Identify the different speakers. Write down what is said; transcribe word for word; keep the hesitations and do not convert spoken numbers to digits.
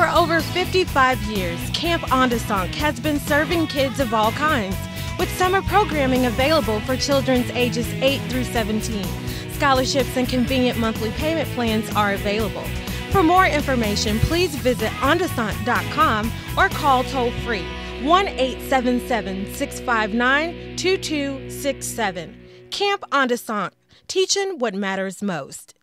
Speaker 1: For over fifty-five years, Camp Ondessonk has been serving kids of all kinds, with summer programming available for children's ages eight through seventeen. Scholarships and convenient monthly payment plans are available. For more information, please visit ondessonk dot com or call toll-free one eight seven seven, six five nine, two two six seven. Camp Ondessonk, teaching what matters most.